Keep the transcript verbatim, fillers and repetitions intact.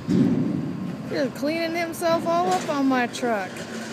Just cleaning himself all up on my truck.